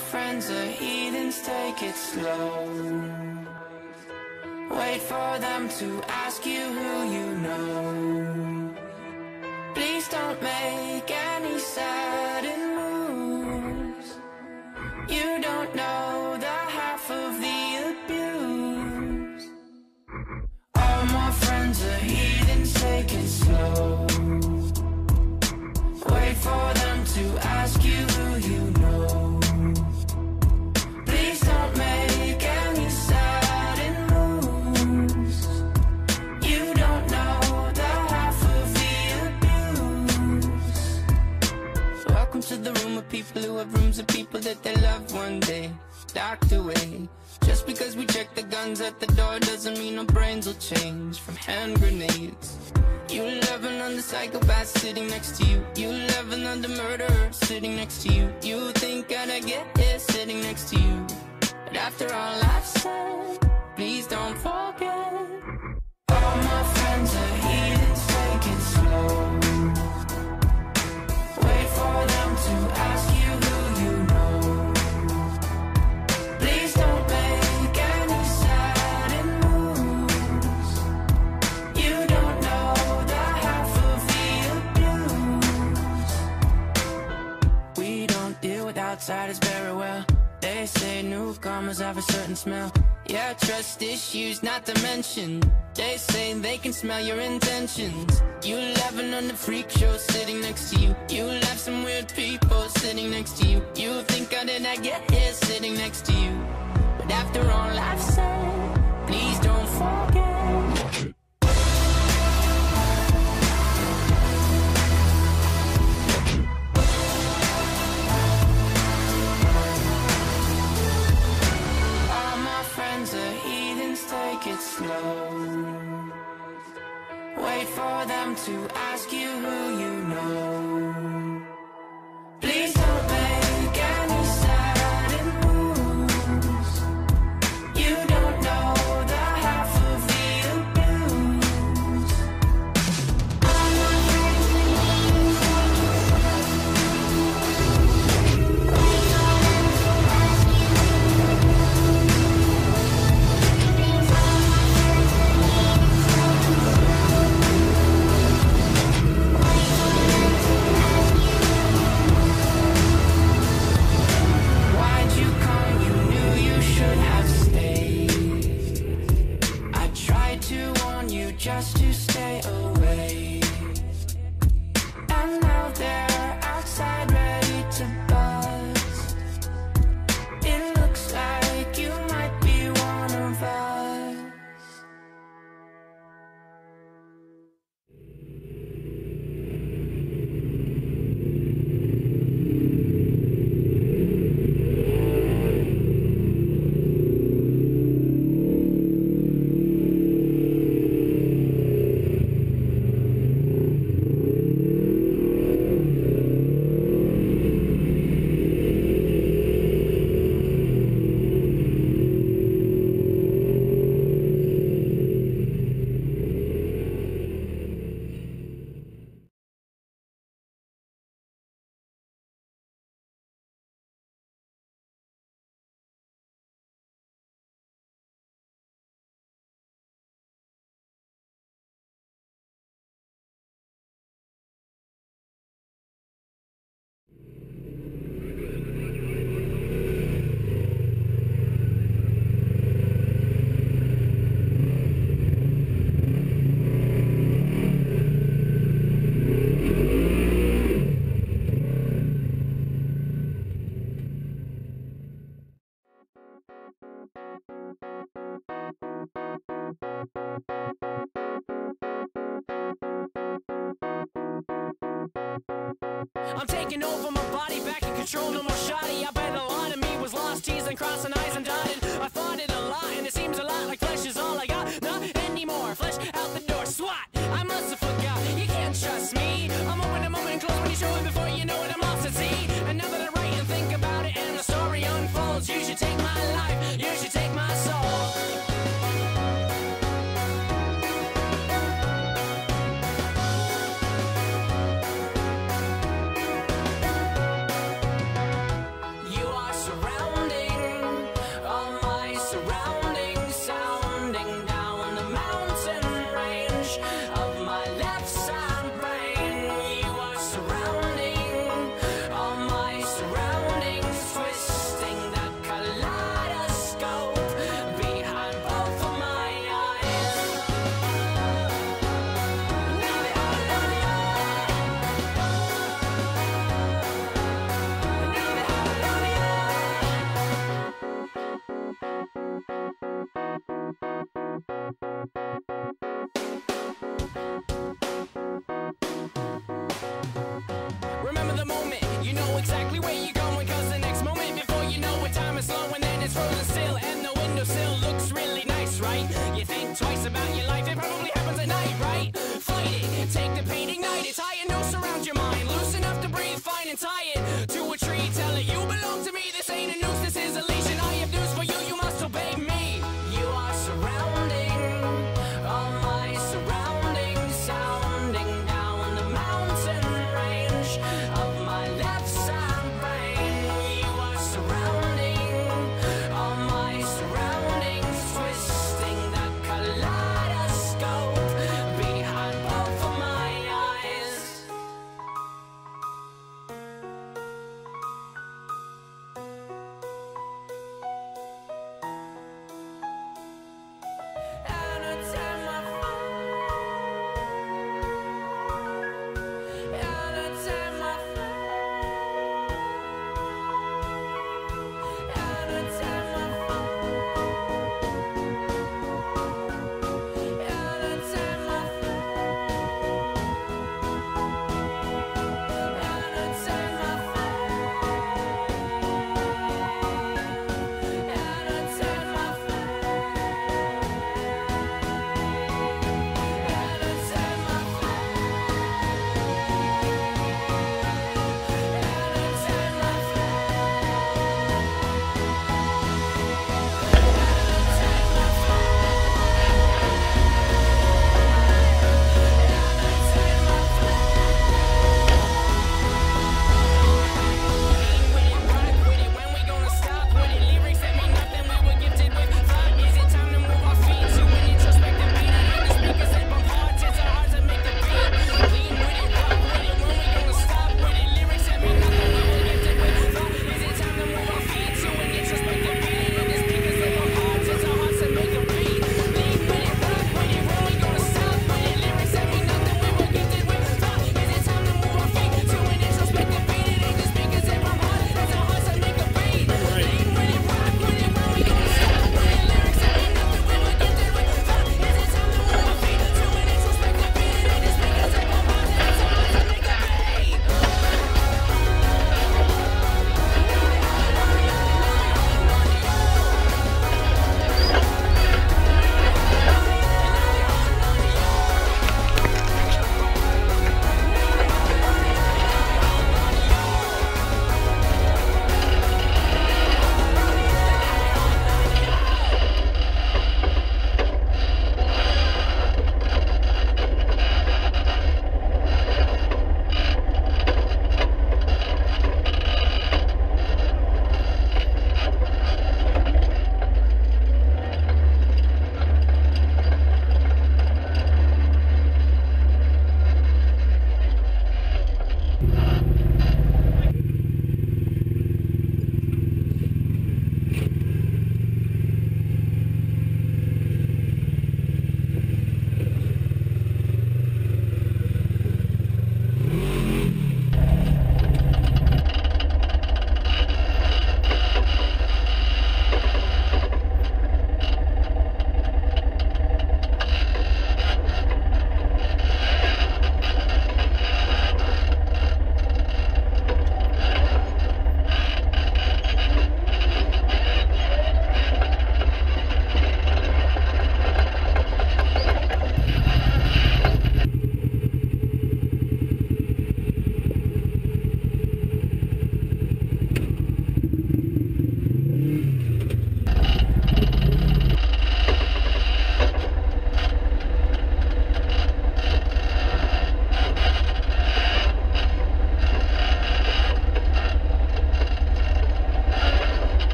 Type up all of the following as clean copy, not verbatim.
friends are heathens, take it slow. Wait for them to ask you who you know. Please don't make any sudden moves. You don't know the half of the abuse. All my friends are heathens, take it slow. Wait for them to ask you who you know. Please don't make any sudden moves. You don't know the half of the abuse. Welcome to the room of people who have rooms of people that they love one day docked away. Just because we check the guns at the door doesn't mean our brains will change from hand grenades. You loving on the psychopath sitting next to you. You loving on the murderer sitting next to you. You think I'd get here sitting next to you. But after all I've said, please don't forget. All my friends are heathens, take it slow. Wait for them to ask you who you know. Please don't make any sudden moves. You don't know the half of the abuse. We don't deal with outsiders very well. They say newcomers have a certain smell. Yeah, trust issues not to mention. They say they can smell your intentions. You laughing on the freak show sitting next to you. You left some weird people sitting next to you. You think how did I get here sitting next to you? But after all I've said, please don't forget. Take it slow. Wait for them to ask you who you know. Please don't make any sudden moves. You don't know the half of the abuse. Just to stay away. And now they're outside ready to buzz. It looks like you might be one of us. I'm taking over my body, back in control, no more shoddy. I bet a lot of me was lost, T's and crossing I's and dotted. I fought it a lot, and it seems a lot like flesh is all I got. Not anymore, flesh out the door, swat. I must have forgot, you can't trust me. I'm open a moment and close when you show it before you know it, I'm lost at sea. And now that I write and think about it and the story unfolds, you should take my life, you should take my soul. Surrounded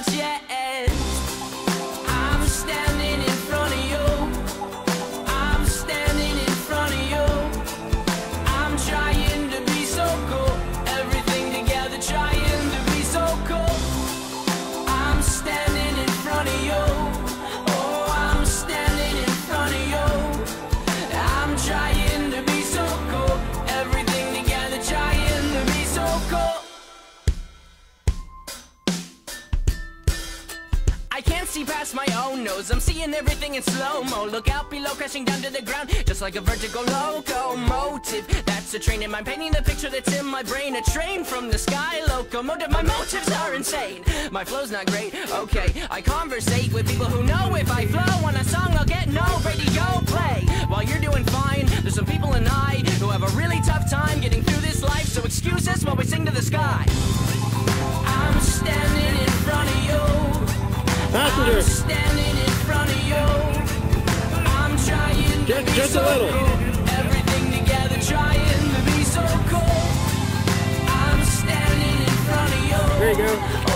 chest. I'm standing in front of you. I'm standing in front of you. I'm trying to be so cool. Everything together, trying to be so cool. I'm standing in front of you. Oh, I'm standing in front of you. I'm trying to be so cool. Everything together, trying to be so cool. I can't see past my own nose. I'm seeing everything in slow-mo. Look out below, crashing down to the ground, just like a vertical locomotive. That's a train in my painting the picture that's in my brain. A train from the sky, locomotive. My motives are insane. My flow's not great, okay. I conversate with people who know if I flow on a song, I'll get no radio play. While you're doing fine, there's some people and I who have a really tough time getting through this life. So excuse us while we sing to the sky. I'm standing in front of you. Passenger. I'm standing in front of you. I'm trying to be Just so a little. cool. Everything together, trying to be so cool. I'm standing in front of you. There you go.